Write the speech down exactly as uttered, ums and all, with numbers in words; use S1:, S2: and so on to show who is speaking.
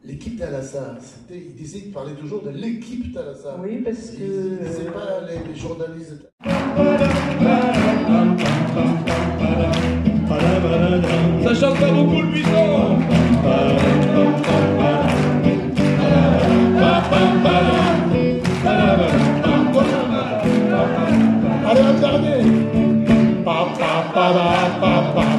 S1: l'équipe Thalassa. C'était, il disait, il parlait toujours de l'équipe Thalassa.
S2: Oui, parce que...
S1: Il ne disait pas les, les journalistes.
S3: Ça chante pas beaucoup le buisson. Allez, regardez. Pa, pa, pa, pa, pa, pa.